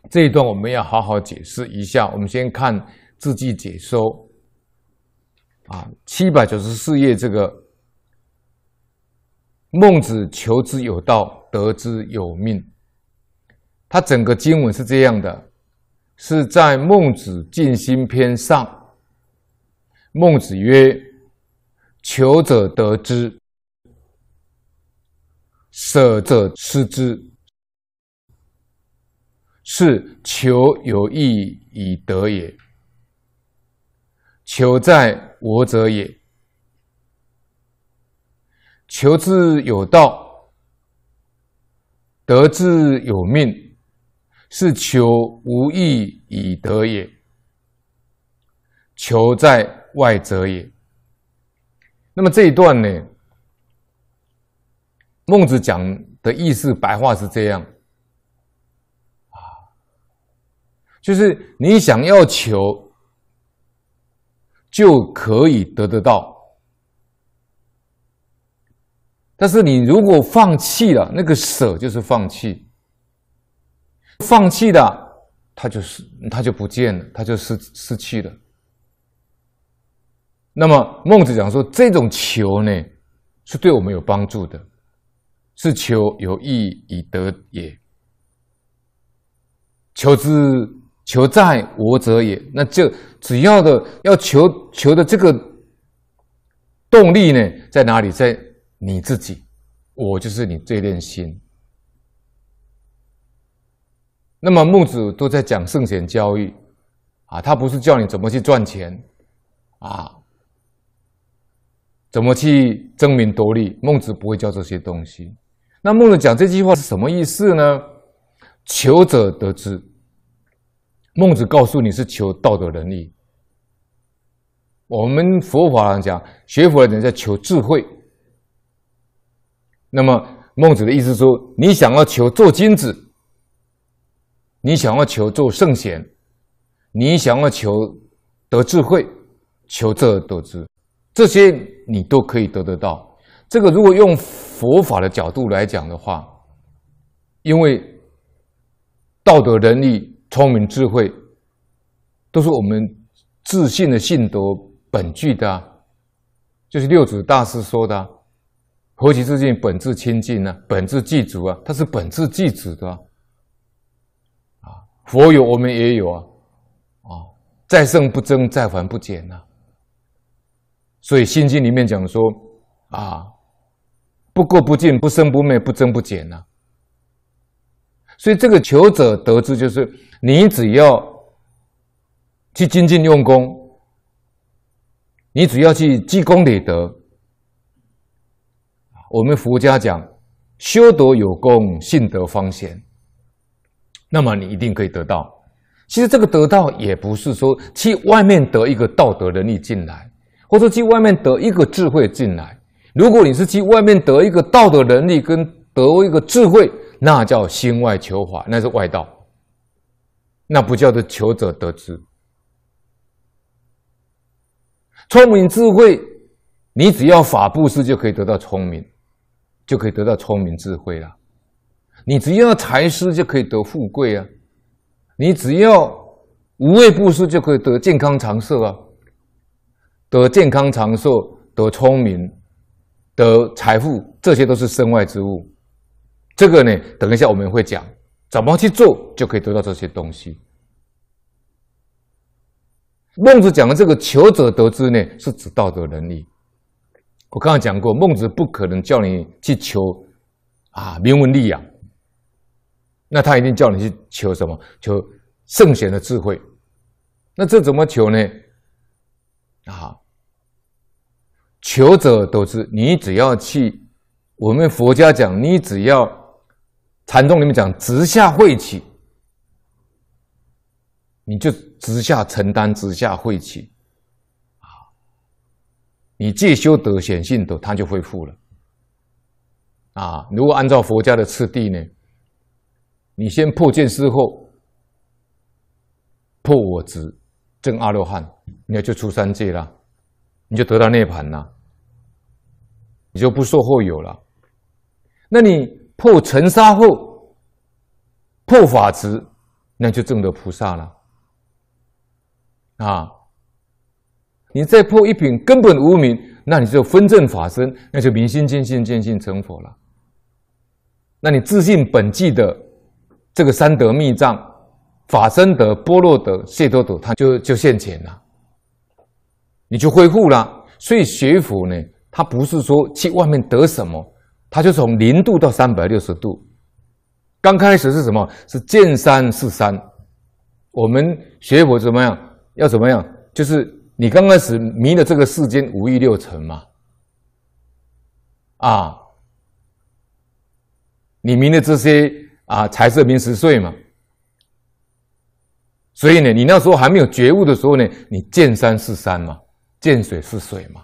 这一段我们要好好解释一下。我们先看字句解说794页这个孟子求之有道，得之有命。它整个经文是这样的，是在孟子尽心篇上。孟子曰：求者得之，舍者失之，是求有益以得也。求在我者也。求之有道，得之有命，是求无益以得也。求在外者也。那么这一段呢，孟子讲的意思白话是这样就是你想要求，就可以得得到。但是你如果放弃了，那个舍就是放弃，放弃了，它就不见了，它就失去了。那么孟子讲说，这种求呢，是对我们有帮助的，是求有益以得也。求在我者也，那这只要求的这个动力呢，在哪里？在你自己，我就是你这念心。那么孟子都在讲圣贤教育他不是教你怎么去赚钱怎么去争名夺利，孟子不会教这些东西。那孟子讲这句话是什么意思呢？求者得之。孟子告诉你是求道德仁义。我们佛法人讲，学佛的人在求智慧。那么孟子的意思说，你想要求做君子，你想要求做圣贤，你想要求得智慧，求这得之，这些你都可以得得到。这个如果用佛法的角度来讲的话，因为道德仁义、聪明智慧都是我们自信的信德本具的就是六祖大师说的何其自信，本自清净本自具足它是本自具足的佛有我们也有再胜不增，再凡不减所以心经里面讲说不垢不净，不生不灭，不增不减所以这个求者得之，就是你只要去精进用功，你只要去积功累德。我们佛家讲修德有功，信德方贤，那么你一定可以得到。其实这个得到也不是说去外面得一个道德能力进来，或者去外面得一个智慧进来。如果你是去外面得一个道德能力跟得一个智慧，那叫心外求法，那是外道，那不叫做求者得之。聪明智慧，你只要法布施就可以得到聪明，就可以得到聪明智慧了。你只要财施就可以得富贵你只要无畏布施就可以得健康长寿得健康长寿，得聪明，得财富，这些都是身外之物。这个呢，等一下我们会讲怎么去做就可以得到这些东西。孟子讲的这个求者得之呢，是指道德能力。我刚刚讲过，孟子不可能叫你去求名闻利养，那他一定叫你去求什么？求圣贤的智慧。那这怎么求呢？求者得之，你只要去，我们佛家讲，你只要禅宗里面讲直下慧起，你就直下承担，直下慧起你戒修德显信德，它就恢复了如果按照佛家的次第呢，你先破见思后破我执，证阿罗汉，你就出三界了，你就得到涅槃了，你就不受后有了。那你破尘沙后，破法执， 那就证得菩萨了。啊，你再破一品根本无明，那你就分证法身，那就明心见性，见性成佛了。那你自信本际的这个三德密藏，法身德、般若德、解脱德，它就现前了，你就恢复了。所以学佛呢，它不是说去外面得什么，它就从0度到360度。刚开始是什么？是见山是山。我们学佛怎么样？要怎么样？就是你刚开始迷了这个世间5欲6尘嘛，啊，你迷了这些财色名食睡嘛。所以呢，你那时候还没有觉悟的时候呢，你见山是山嘛，见水是水嘛。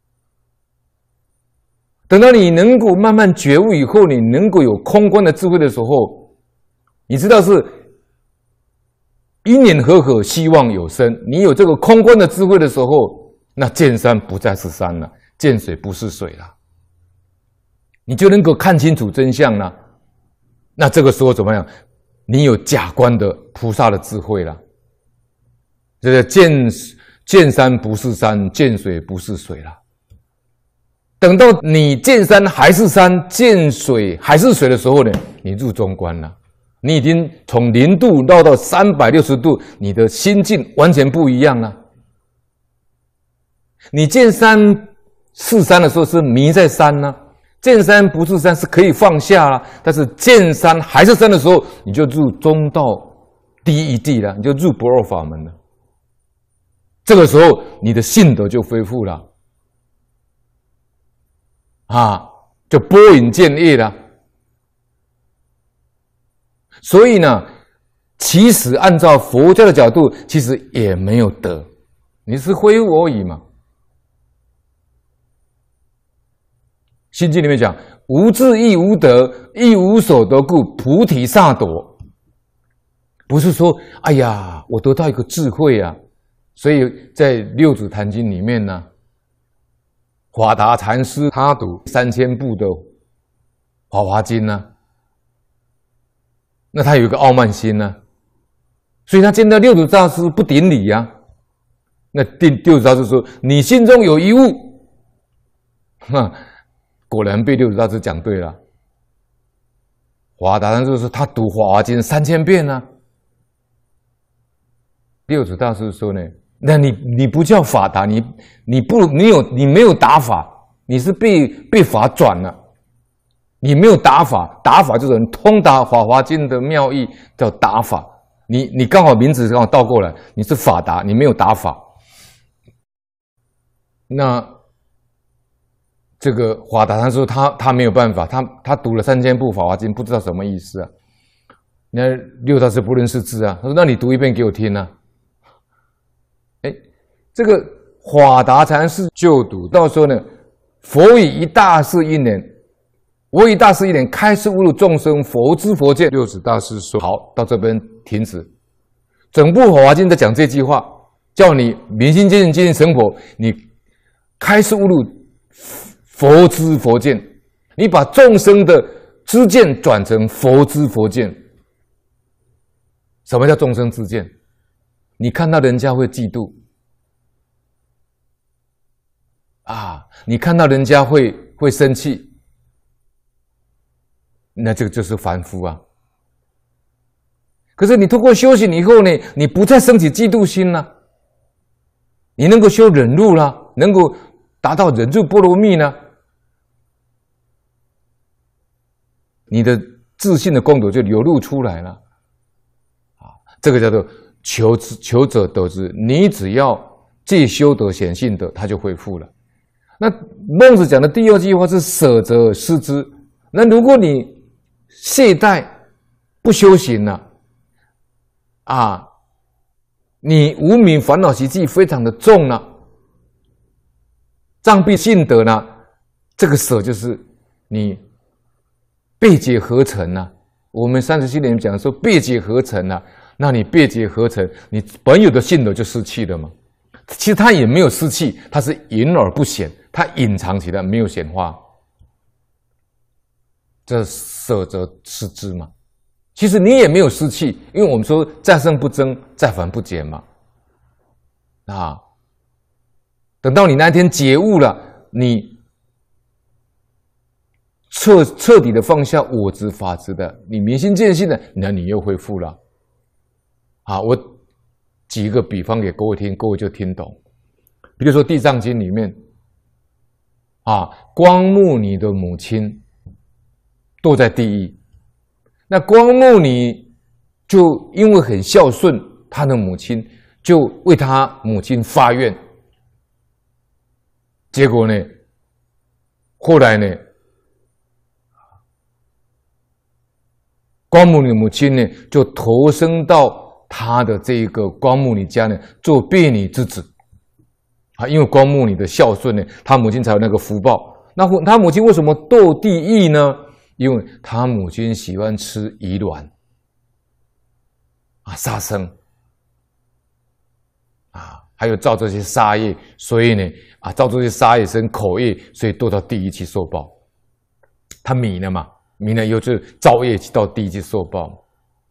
等到你能够慢慢觉悟以后，你能够有空观的智慧的时候，你知道是因缘和合，希望有生。你有这个空观的智慧的时候，那见山不再是山了，见水不是水了，你就能够看清楚真相了。那这个时候怎么样？你有假观的菩萨的智慧了。这个见山不是山，见水不是水了。等到你见山还是山，见水还是水的时候呢，你入中观了。你已经从0度绕到360度，你的心境完全不一样了。你见山是山的时候是迷在山呢，见山不是山是可以放下了。但是见山还是山的时候，你就入中道第一地了，你就入不二法门了。这个时候你的性德就恢复了，就波引见业了。所以呢，其实按照佛教的角度，其实也没有得，你是恢复而已嘛。心经里面讲，无智亦无得，亦无所得故，菩提萨埵。不是说，哎呀，我得到一个智慧啊。所以在六祖坛经里面呢，法达禅师他读3000部的法华经呢，那他有一个傲慢心呢，所以他见到六祖大师不顶礼啊。那六祖大师说：“你心中有一物。”果然被六祖大师讲对了。法达禅师说他读法华经3000遍呢。六祖大师说呢，那你不叫法达，你没有达法，你是被法转了，你没有达法，达法就是通达法华经的妙义，叫达法。你刚好名字刚好倒过来，你是法达，你没有达法。那这个法达他说他没有办法，他读了3000部法华经，不知道什么意思啊。那六大师不认识字啊，他说那你读一遍给我听啊。这个法达禅师就读到说呢，佛以一大事一年，我以大事一年开示悟入众生佛知佛见。六祖大师说好，到这边停止。整部法华经在讲这句话，叫你明心见性，见性成佛，你开示悟入佛知佛见，你把众生的知见转成佛知佛见。什么叫众生知见？你看到人家会嫉妒你看到人家会生气，那这个就是凡夫啊。可是你通过修行以后呢，你不再升起嫉妒心了，你能够修忍辱了，能够达到忍辱波罗蜜呢，你的自信的功德就流露出来了。这个叫做求者得之，你只要借修德显性德，它就恢复了。那孟子讲的第2句话是舍则失之。那如果你懈怠不修行了你无明烦恼习气非常的重了，障蔽性德呢，这个舍就是你别解合成了。我们37年讲说别解合成了，那你别解合成，你本有的性德就失去了嘛。其实它也没有失去，它是隐而不显，它隐藏起来没有显化，这舍则失之嘛。 其实你也没有失去，因为我们说再生不增，再返不减嘛。啊，等到你那天觉悟了，你彻底的放下我执法执的，你明心见性的，那你又恢复了。啊，我举一个比方给各位听，各位就听懂。比如说《地藏经》里面，啊，光目尼的母亲堕在地狱，那光目尼就因为很孝顺他的母亲，就为他母亲发愿。结果呢，后来呢，光目尼的母亲呢就投生到他的这个光目尼家呢，做婢女之子。啊，因为光目尼的孝顺呢，他母亲才有那个福报。那他母亲为什么堕地狱呢？因为他母亲喜欢吃鱼卵，啊，杀生，啊，还有造这些杀业，所以呢，啊，造这些杀业生口业，所以堕到地狱去受报。他迷了嘛，迷了以后就造业去到地狱去受报。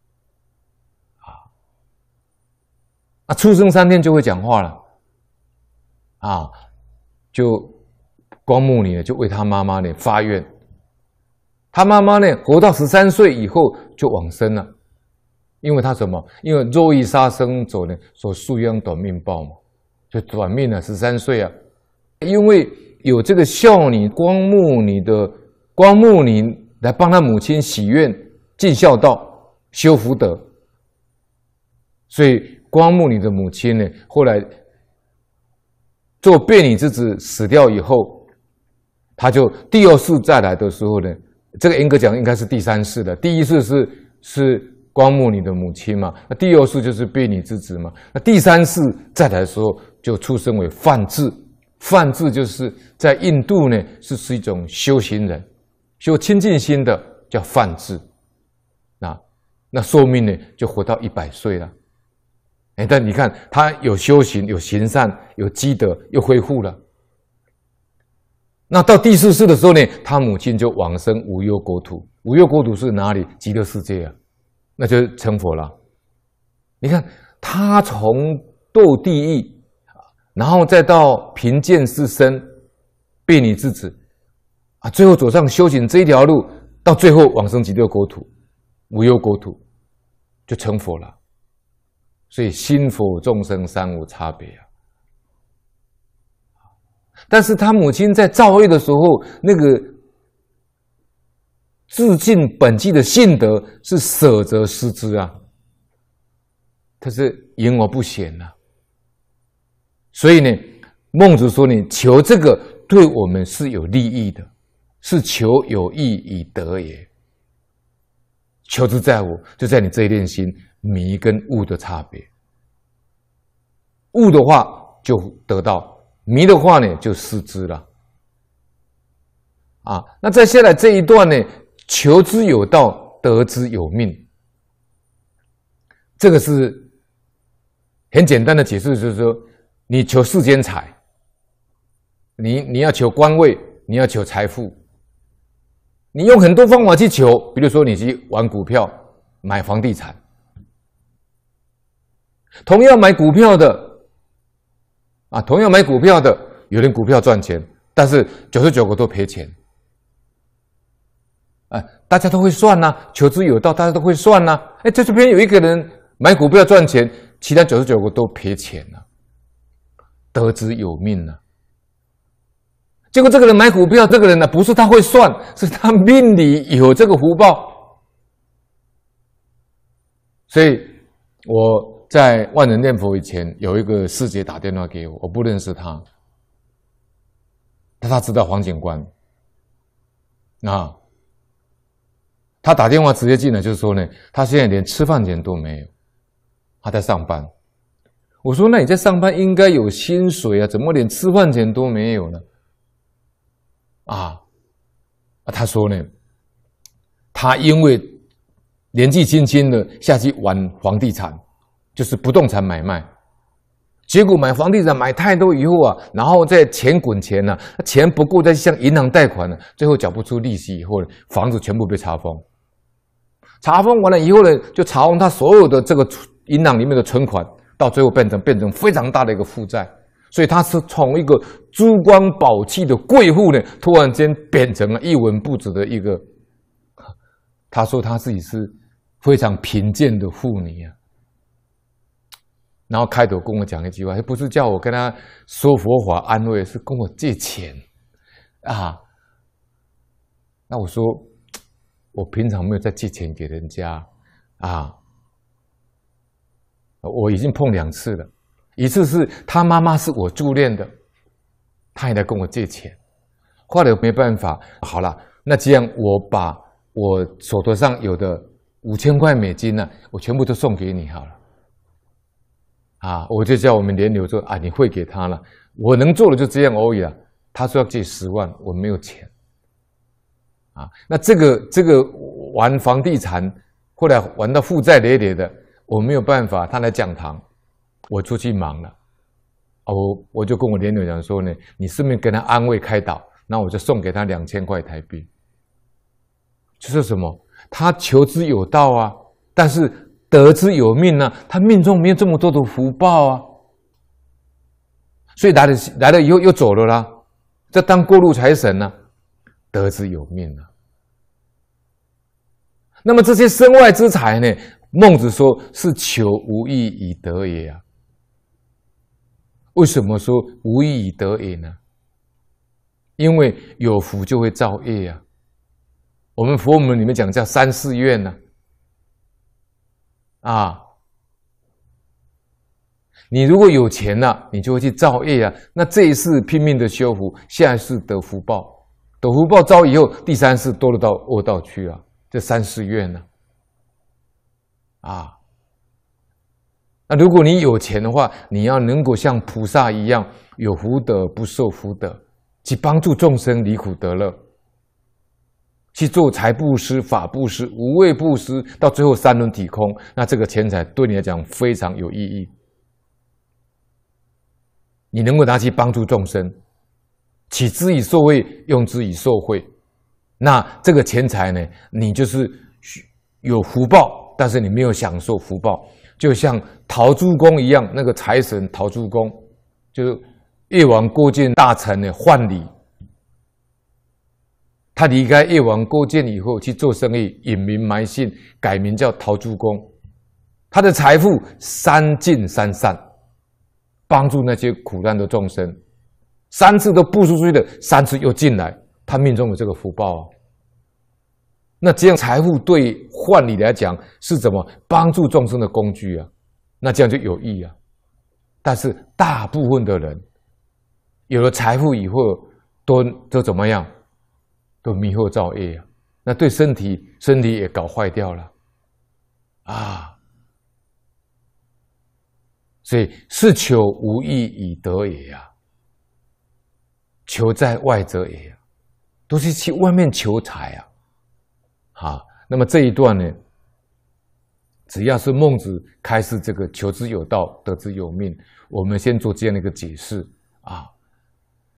啊，出生3天就会讲话了。啊，就光目尼呢，就为他妈妈呢发愿。他妈妈呢，活到13岁以后就往生了，因为他什么？因为若欲杀生者呢，所束养短命报嘛，就短命了13岁啊。因为有这个孝女光目尼来帮他母亲许愿、尽孝道、修福德，所以光目尼的母亲呢，后来做婢女之子死掉以后，他就第2世再来的时候呢，这个严格讲应该是第3世的。第1世是光目尼的母亲嘛，那第2世就是婢女之子嘛，那第3世再来的时候就出生为梵志。梵志就是在印度呢是一种修行人，修清净心的叫梵志。那寿命呢就活到100岁了。但你看他有修行，有行善，有积德，又恢复了。那到第4世的时候呢，他母亲就往生无忧国土。无忧国土是哪里？极乐世界啊，那就成佛了。你看他从堕地狱，然后再到贫贱师生、婢女之子，啊，最后走上修行这一条路，到最后往生极乐国土、无忧国土，就成佛了。所以心佛众生三无差别啊。但是他母亲在造业的时候，那个自尽本具的性德是舍则失之啊，他是隐而不显啊。所以呢，孟子说你求这个对我们是有利益的，是求有益以得也。求之在我，就在你这一念心。迷跟悟的差别，悟的话就得到，迷的话呢就失之了。啊，那再下来这一段呢，求之有道，得之有命。这个是很简单的解释，就是说，你求世间财，你要求官位，你要求财富，你用很多方法去求，比如说你去玩股票，买房地产。同样买股票的，有人股票赚钱，但是99个都赔钱。大家都会算呐，求之有道，大家都会算呐。在这边有一个人买股票赚钱，其他99个都赔钱了，得之有命了。结果这个人买股票，这个人呢，不是他会算，是他命里有这个福报。所以我在万人念佛以前，有一个师姐打电话给我，我不认识他，但他知道黄警官。他打电话直接进来，就是说呢，他现在连吃饭钱都没有，他在上班。我说，那你在上班应该有薪水啊，怎么连吃饭钱都没有呢？他说呢，他因为年纪轻轻的下去玩房地产。就是不动产买卖，结果买房地产买太多以后啊，然后再钱滚钱啊，钱不够再向银行贷款了，最后缴不出利息以后呢，房子全部被查封。 查封完了以后呢，就查封他所有的这个银行里面的存款，到最后变成非常大的一个负债。所以他是从一个珠光宝气的贵妇呢，突然间变成了一文不值的一个。他说他自己是非常贫贱的妇女啊。然后开头跟我讲一句话，不是叫我跟他说佛法安慰，是跟我借钱啊。那我说，我平常没有在借钱给人家啊。我已经碰2次了，一次是他妈妈是我助念的，他也来跟我借钱，后来没办法，好了，那这样我把我手头上有的5000块美金呢，我全部都送给你好了。啊，我就叫我们联流说啊，你汇给他了，我能做的就这样而已了。他说要借10万，我没有钱。啊，那这个玩房地产，后来玩到负债累累的，我没有办法，他来讲堂，我出去忙了。我就跟我联流讲说呢，你顺便跟他安慰开导，那我就送给他2000块台币。就是什么？他求之有道啊，但是得之有命啊，他命中没有这么多的福报啊，所以来了以后又走了啦，这当过路财神啊，得之有命啊。那么这些身外之财呢，孟子说是求无益以得也啊。为什么说无益以得也呢？因为有福就会造业啊。我们佛门里面讲叫3世愿呢。啊，你如果有钱了，你就会去造业啊。那这一世拼命的修福，下一世得福报，得福报招以后，第3世堕落到恶道去啊。这3世愿呢，啊，那如果你有钱的话，你要能够像菩萨一样，有福德不受福德，去帮助众生离苦得乐，去做财布施、法布施、无畏布施，到最后3轮体空，那这个钱财对你来讲非常有意义。你能够拿去帮助众生，起之以受惠，用之以受惠，那这个钱财呢，你就是有福报，但是你没有享受福报，就像陶朱公一样，那个财神陶朱公，就是越王勾践大臣的宦礼。他离开越王勾践以后去做生意，隐名埋姓，改名叫陶朱公。他的财富3尽3散，帮助那些苦难的众生。3次都布出去的，3次又进来，他命中有这个福报啊。那这样财富对宦礼来讲是怎么帮助众生的工具啊？那这样就有益啊。但是大部分的人有了财富以后，都怎么样？都迷惑造业啊，那对身体也搞坏掉了啊。所以是求无益以得也啊，求在外者也啊，都是去外面求财啊。好，那么这一段呢，只要是孟子开示这个求之有道，得之有命，我们先做这样的一个解释啊。